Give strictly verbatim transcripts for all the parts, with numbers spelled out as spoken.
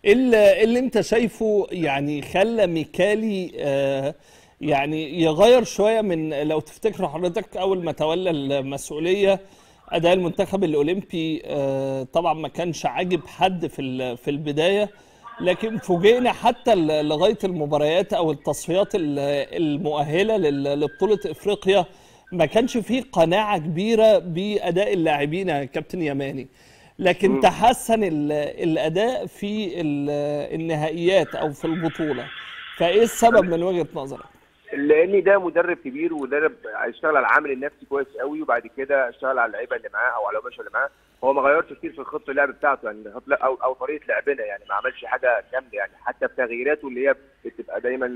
ايه اللي, اللي انت شايفه يعني خلى ميكالي آه يعني يغير شويه من، لو تفتكر حضرتك اول ما تولى المسؤوليه اداء المنتخب الاولمبي آه طبعا ما كانش عاجب حد في في البدايه، لكن فوجئنا حتى لغايه المباريات او التصفيات المؤهله لبطوله افريقيا ما كانش فيه قناعه كبيره باداء اللاعبين يا كابتن يماني، لكن مم. تحسن الاداء في النهائيات او في البطوله. فايه السبب من وجهه نظرك؟ لان ده مدرب كبير ومدرب هيشتغل على العامل النفسي كويس قوي، وبعد كده اشتغل على اللعيبه اللي معاه او على القماشه اللي معاه. هو ما غيرش كتير في خطه اللعب بتاعته يعني، او او طريقه لعبنا يعني، ما عملش حاجه كامله يعني، حتى في تغييراته اللي هي بتبقى دايما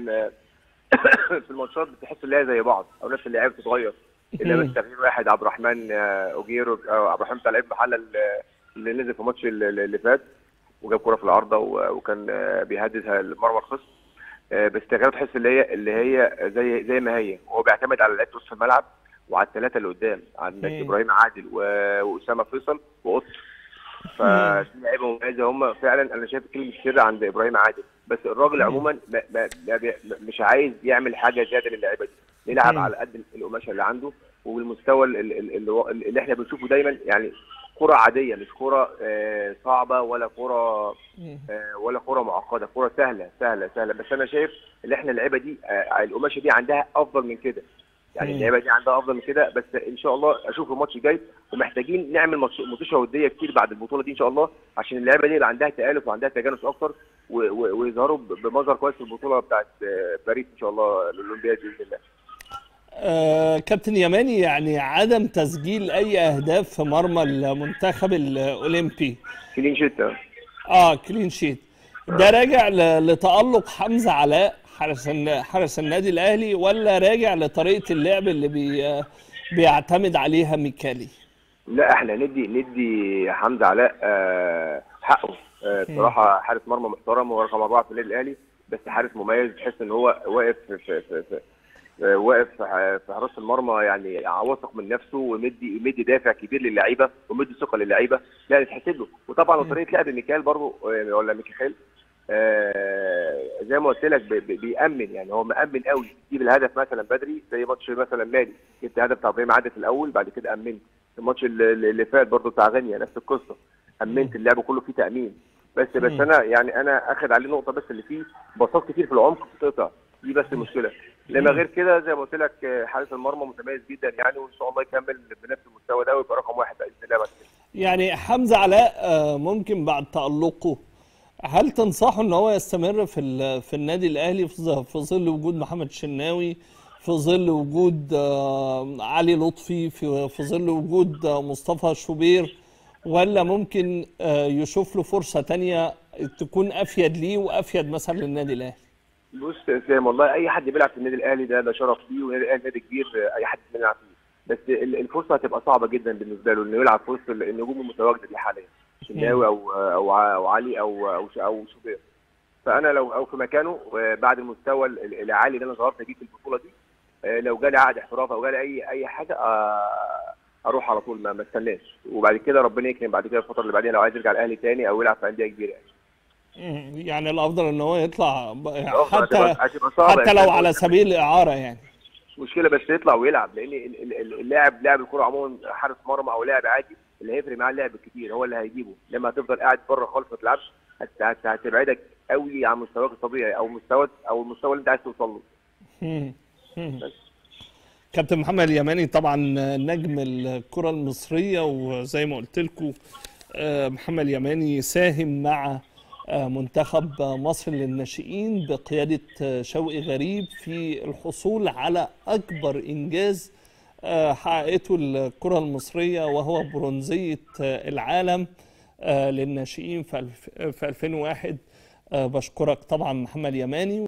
في الماتشات بتحس ان هي زي بعض او نفس اللعيبه بتتغير، الا بس تغيير واحد عبد الرحمن اوجيرو او عبد الرحمن بتاع لعيب محله اللي نزل في الماتش اللي فات وجاب كره في العارضه وكان بيهددها المرمى الخصم. بس تغييرات تحس اللي هي اللي هي زي زي ما هي، وهو بيعتمد على لعيبه نص الملعب وعلى الثلاثه اللي قدام، عندك ابراهيم عادل واسامه فيصل وقطر. ففي لعيبه مميزه هم فعلا، انا شايف كلمه السر عند ابراهيم عادل، بس الراجل عموما ما ما مش عايز يعمل حاجه زياده للعيبه دي، يلعب على قد القماشه اللي عنده وبالمستوى اللي, اللي احنا بنشوفه دايما يعني، كرة عادية مش كرة آه صعبة ولا كرة آه ولا كرة معقدة، كرة سهلة سهلة سهلة. بس أنا شايف إن إحنا اللعيبة دي آه القماشة دي عندها أفضل من كده، يعني اللعيبة دي عندها أفضل من كده. بس إن شاء الله أشوف الماتش الجاي، ومحتاجين نعمل ماتشة ودية كتير بعد البطولة دي إن شاء الله، عشان اللعيبة دي يبقى عندها تآلف وعندها تجانس أكتر، ويظهروا بمظهر كويس في البطولة بتاعت آه باريس إن شاء الله الأولمبياد بإذن الله. آه كابتن يماني، يعني عدم تسجيل اي اهداف في مرمى المنتخب الاولمبي، كلين شيت اه كلين شيت، ده راجع لتألق حمزة علاء حارس حارس النادي الاهلي، ولا راجع لطريقه اللعب اللي بي بيعتمد عليها ميكالي؟ لا احنا ندي ندي حمزة علاء آه حقه آه بصراحه، حارس مرمى محترم ورقم اربعه في النادي الاهلي، بس حارس مميز، تحس ان هو واقف في في في, في واقف في حراسه المرمى يعني واثق من نفسه، ومدي مدي دافع كبير للعيبه ومدي ثقه للعيبه، لا تتحسب له. وطبعا طريقه لعب ميكال برضه ولا ميكال آه زي ما قلت لك بيأمن، يعني هو مأمن قوي، يجيب الهدف مثلا بدري زي ماتش مثلا مالي، جبت هدف بتاع ابراهيم عادل في الاول، بعد كده أمنت الماتش اللي فات برضه بتاع غينيا نفس القصه، أمنت اللعب كله فيه تأمين. بس بس انا يعني انا اخد عليه نقطه بس، اللي فيه باصات كتير في العمق بتقطع، دي بس المشكله. لما غير كده زي ما قلت لك حارس المرمى متميز جدا يعني، وان شاء الله يكمل بنفس المستوى ده ويبقى رقم واحد باذن الله بعد كده. يعني حمزه علاء ممكن بعد تألقه، هل تنصحه ان هو يستمر في في النادي الاهلي في ظل وجود محمد الشناوي، في ظل وجود علي لطفي، في في ظل وجود مصطفى شوبير، ولا ممكن يشوف له فرصه ثانيه تكون افيد ليه وافيد مثلا للنادي الاهلي؟ بص يا سام، والله اي حد بيلعب في النادي الاهلي ده ده شرف ليه، والنادي الاهلي نادي كبير اي حد بيلعب فيه، بس الفرصه هتبقى صعبه جدا بالنسبه له انه يلعب في وسط النجوم المتواجده دي حاليا، شناوي او او او علي او او او شوبير. فانا لو او في مكانه بعد المستوى العالي اللي انا ظهرت بيه في البطوله دي، لو جالي عقد احتراف او جالي اي اي حاجه اروح على طول، ما استناش، وبعد كده ربنا يكرم بعد كده الفتره اللي بعدين لو عايز يرجع الاهلي تاني او يلعب في انديه كبيره يعني. يعني الافضل ان هو يطلع حتى هتبقى صعبة حتى لو على سبيل الاعاره يعني. مشكله بس يطلع ويلعب، لان اللاعب لاعب الكره عموما حارس مرمى او لاعب عادي اللي هيفرق معاه اللعب الكتير هو اللي هيجيبه، لما هتفضل قاعد بره خالص ما تلعبش هتبعدك قوي عن مستواك الطبيعي او مستوى او المستوى اللي انت عايز توصل له. كابتن محمد اليماني طبعا نجم الكره المصريه، وزي ما قلت لكم محمد اليماني ساهم مع منتخب مصر للناشئين بقيادة شوقي غريب في الحصول على أكبر إنجاز حققته الكرة المصرية، وهو برونزية العالم للناشئين في ألفين وواحد. بشكرك طبعا محمد اليماني.